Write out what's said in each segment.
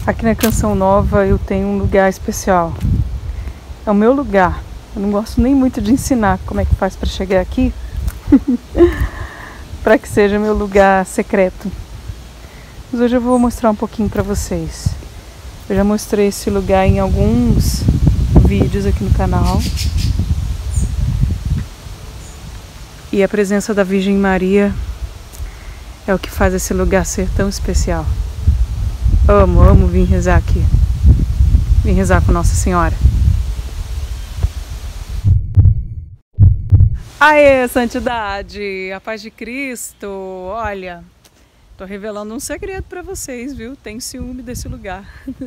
Aqui na Canção Nova eu tenho um lugar especial. É o meu lugar. Eu não gosto nem muito de ensinar como é que faz para chegar aqui, para que seja meu lugar secreto. Mas hoje eu vou mostrar um pouquinho para vocês. Eu já mostrei esse lugar em alguns vídeos aqui no canal. E a presença da Virgem Maria é o que faz esse lugar ser tão especial. Amo vir rezar aqui. Vim rezar com Nossa Senhora. Aê, santidade! A paz de Cristo! Olha, tô revelando um segredo para vocês, viu? Tenho ciúme desse lugar.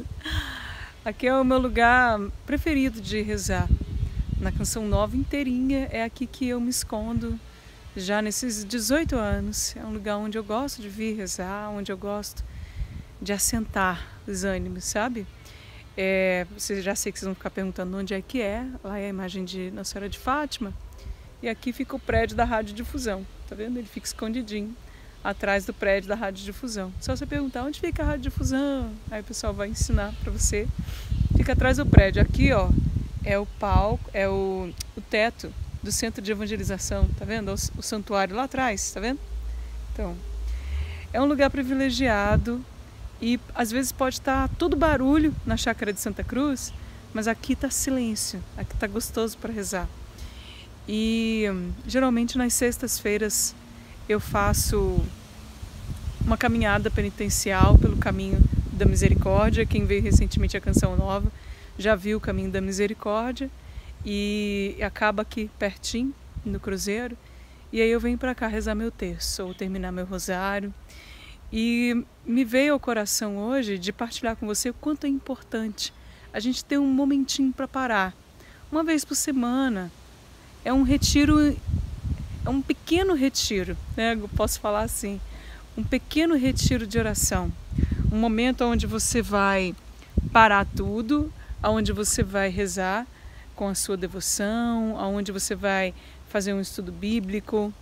Aqui é o meu lugar preferido de rezar. Na Canção Nova inteirinha é aqui que eu me escondo já nesses 18 anos. É um lugar onde eu gosto de vir rezar, onde eu gosto de assentar os ânimos, sabe? Vocês já sei que vocês vão ficar perguntando onde é que é. Lá é a imagem de Nossa Senhora de Fátima. E aqui fica o prédio da radiodifusão. Tá vendo? Ele fica escondidinho atrás do prédio da radiodifusão. Só você perguntar onde fica a radiodifusão, aí o pessoal vai ensinar para você. Fica atrás do prédio. Aqui, ó, é o palco, é o teto do centro de evangelização, tá vendo? O santuário lá atrás, tá vendo? Então, é um lugar privilegiado. E às vezes pode estar todo barulho na chácara de Santa Cruz, mas aqui está silêncio, aqui está gostoso para rezar. E geralmente nas sextas-feiras eu faço uma caminhada penitencial pelo caminho da misericórdia. Quem veio recentemente à Canção Nova já viu o caminho da misericórdia e acaba aqui pertinho no cruzeiro. E aí eu venho para cá rezar meu terço ou terminar meu rosário. E me veio ao coração hoje de partilhar com você o quanto é importante a gente ter um momentinho para parar. Uma vez por semana. É um retiro, é um pequeno retiro, né? Eu posso falar assim, um pequeno retiro de oração. Um momento onde você vai parar tudo, onde você vai rezar com a sua devoção, onde você vai fazer um estudo bíblico,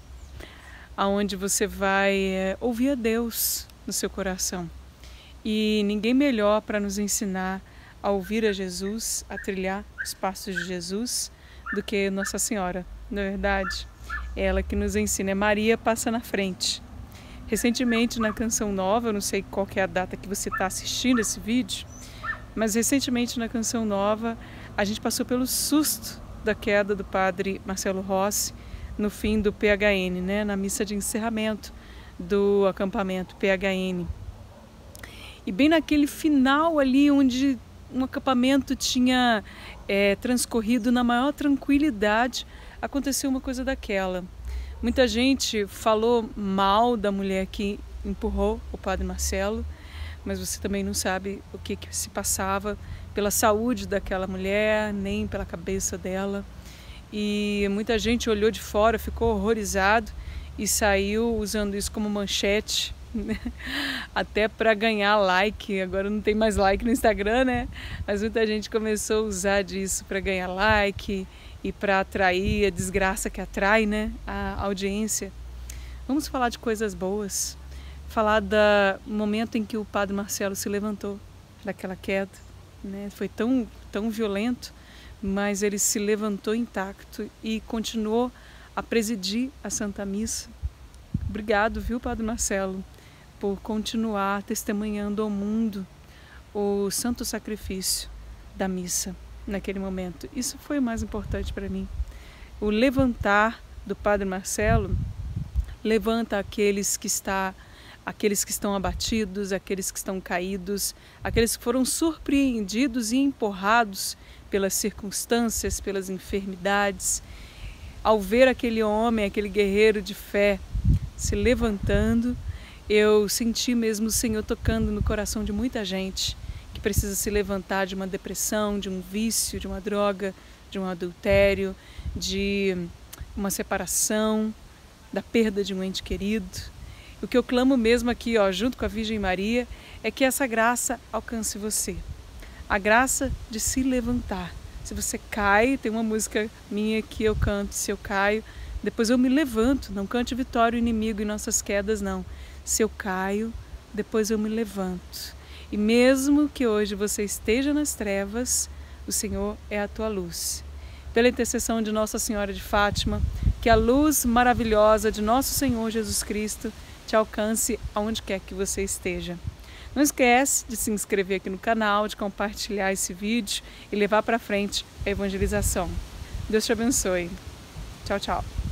aonde você vai ouvir a Deus no seu coração. E ninguém melhor para nos ensinar a ouvir a Jesus, a trilhar os passos de Jesus, do que Nossa Senhora, não é verdade? É ela que nos ensina, é Maria passa na frente. Recentemente na Canção Nova, eu não sei qual que é a data que você está assistindo esse vídeo, mas recentemente na Canção Nova a gente passou pelo susto da queda do padre Marcelo Rossi, no fim do PHN, né, na missa de encerramento do acampamento PHN. E bem naquele final ali onde um acampamento tinha transcorrido na maior tranquilidade, aconteceu uma coisa daquela. Muita gente falou mal da mulher que empurrou o padre Marcelo, mas você também não sabe o que se passava pela saúde daquela mulher, nem pela cabeça dela. E muita gente olhou de fora, ficou horrorizado e saiu usando isso como manchete, né? Até para ganhar like. Agora não tem mais like no Instagram, né? Mas muita gente começou a usar disso para ganhar like e para atrair a desgraça que atrai, né? A audiência. Vamos falar de coisas boas. Falar do momento em que o padre Marcelo se levantou daquela queda, né? Foi tão violento, mas ele se levantou intacto e continuou a presidir a Santa Missa. Obrigado, viu, Padre Marcelo, por continuar testemunhando ao mundo o santo sacrifício da missa naquele momento. Isso foi o mais importante para mim. O levantar do Padre Marcelo levanta aqueles que estão abatidos, aqueles que estão caídos, aqueles que foram surpreendidos e empurrados pelas circunstâncias, pelas enfermidades. Ao ver aquele homem, aquele guerreiro de fé se levantando, eu senti mesmo o Senhor tocando no coração de muita gente que precisa se levantar de uma depressão, de um vício, de uma droga, de um adultério, de uma separação, da perda de um ente querido. O que eu clamo mesmo aqui, ó, junto com a Virgem Maria, é que essa graça alcance você. A graça de se levantar. Se você cai, tem uma música minha que eu canto, se eu caio, depois eu me levanto. Não cante vitória o inimigo em nossas quedas, não. Se eu caio, depois eu me levanto. E mesmo que hoje você esteja nas trevas, o Senhor é a tua luz. Pela intercessão de Nossa Senhora de Fátima, que a luz maravilhosa de nosso Senhor Jesus Cristo te alcance aonde quer que você esteja. Não esquece de se inscrever aqui no canal, de compartilhar esse vídeo e levar para frente a evangelização. Deus te abençoe. Tchau, tchau.